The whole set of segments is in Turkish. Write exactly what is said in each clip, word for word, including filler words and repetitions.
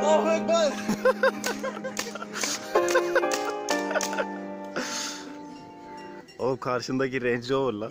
Allahu Ekber. O karşındaki Range Rover lan.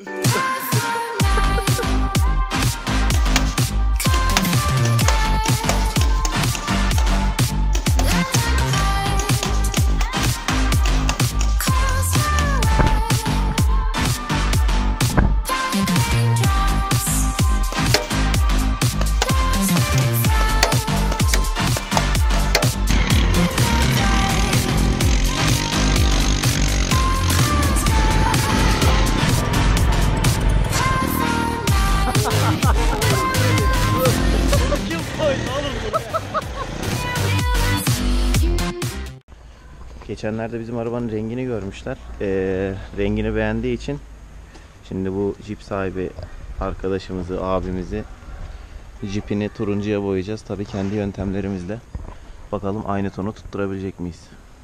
Geçenlerde bizim arabanın rengini görmüşler. Ee, rengini beğendiği için şimdi bu Jeep sahibi arkadaşımızı, abimizi Jeep'ini turuncuya boyayacağız. Tabii kendi yöntemlerimizle. Bakalım aynı tonu tutturabilecek miyiz?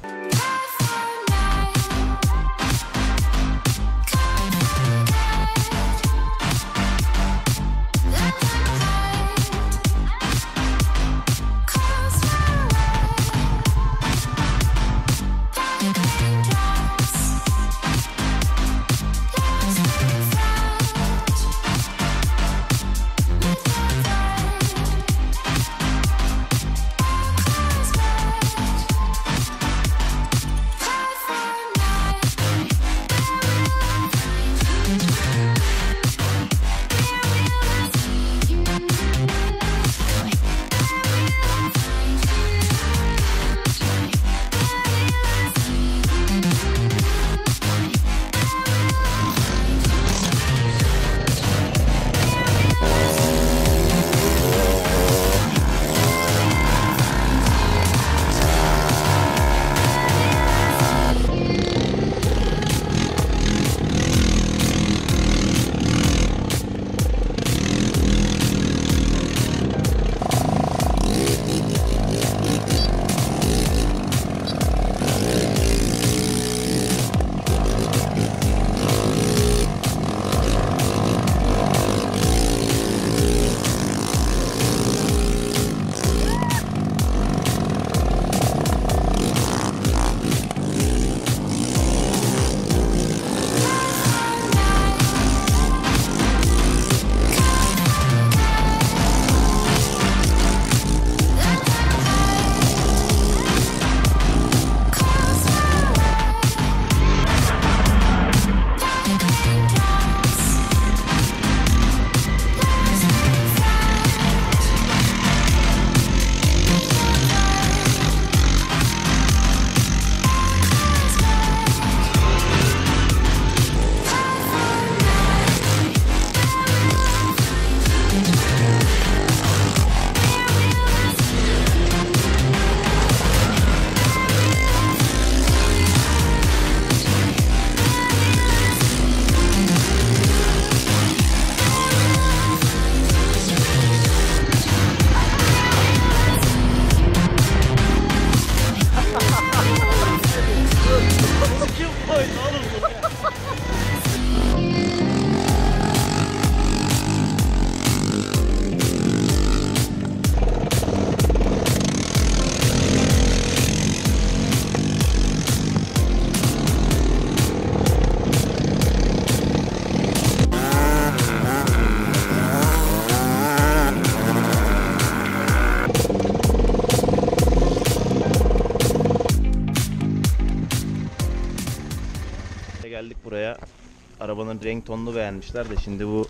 Geldik buraya. Arabanın renk tonunu beğenmişler de şimdi bu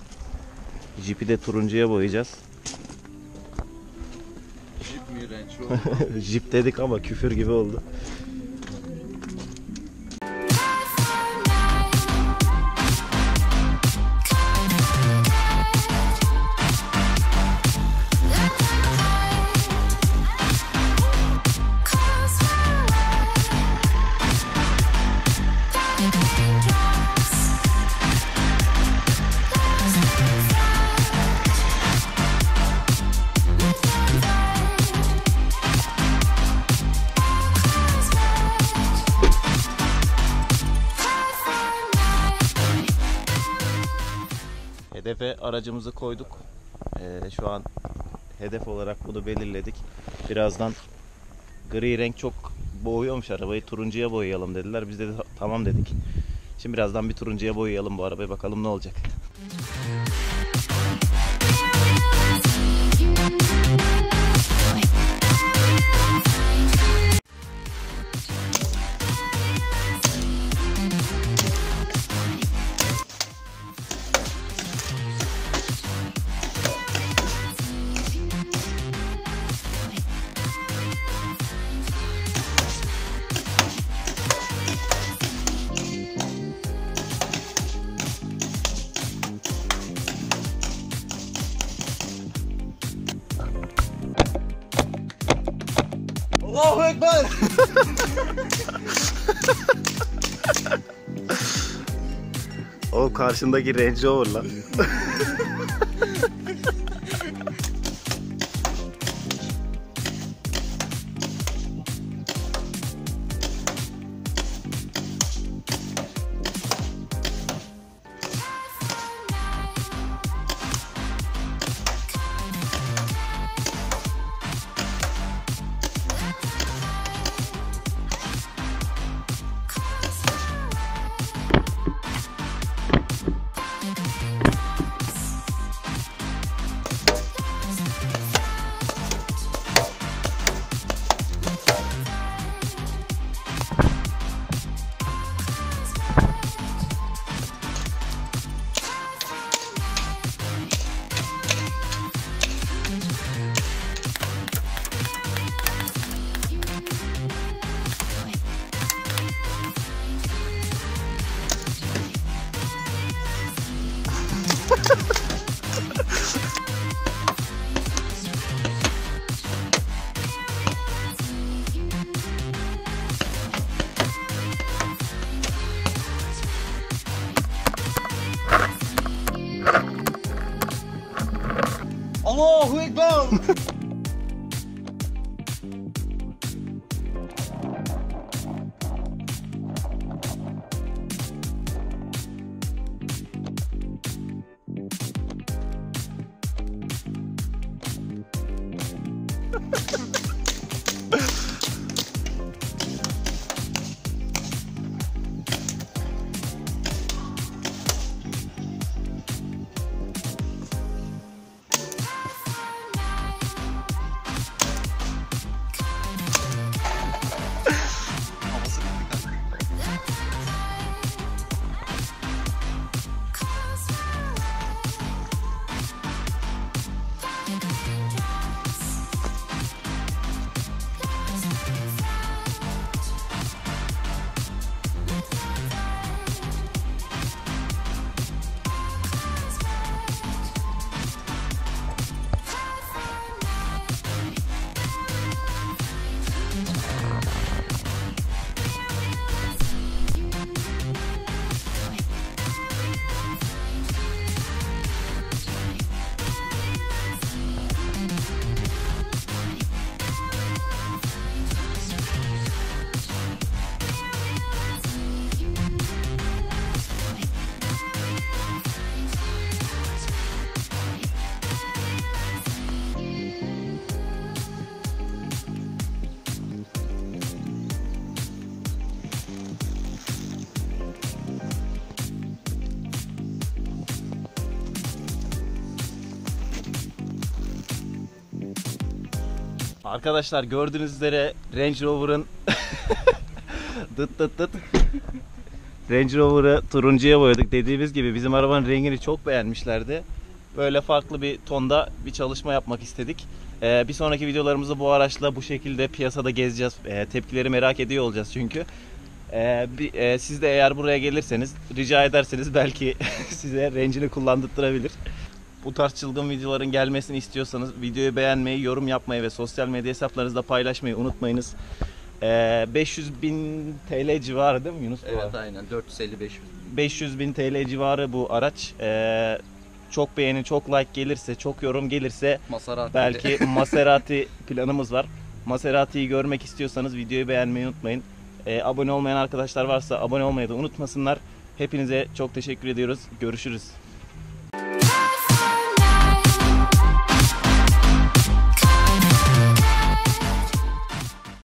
Jeep'i de turuncuya boyayacağız. Jeep mi Range Rover? Jeep dedik ama küfür gibi oldu. Hedefe aracımızı koyduk. Ee, şu an hedef olarak bunu belirledik. Birazdan Gri renk çok boğuyormuş arabayı. Turuncuya boyayalım dediler. Biz de tamam dedik. Şimdi birazdan bir turuncuya boyayalım bu arabayı. Bakalım ne olacak. Allahu Ekber! O karşındaki Range Rover lan. Allahu Ekber! Arkadaşlar gördüğünüz üzere Range Rover'ın dıt dıt dıt Range Rover'ı turuncuya boyadık. Dediğimiz gibi bizim arabanın rengini çok beğenmişlerdi. Böyle farklı bir tonda bir çalışma yapmak istedik. Ee, bir sonraki videolarımızda bu araçla bu şekilde piyasada gezeceğiz. Ee, tepkileri merak ediyor olacağız çünkü. Ee, bir, e, siz de eğer buraya gelirseniz rica ederseniz belki size Range'ini kullandırtırabilir. Bu tarz çılgın videoların gelmesini istiyorsanız videoyu beğenmeyi, yorum yapmayı ve sosyal medya hesaplarınızda paylaşmayı unutmayınız. Ee, beş yüz bin T L civarı değil mi Yunus? Evet aynen dört yüz elli beş yüz. beş yüz bin T L civarı bu araç. Ee, çok beğeni, çok like gelirse, çok yorum gelirse Maserati belki Maserati planımız var. Maserati'yi görmek istiyorsanız videoyu beğenmeyi unutmayın. Ee, abone olmayan arkadaşlar varsa abone olmayı da unutmasınlar. Hepinize çok teşekkür ediyoruz. Görüşürüz.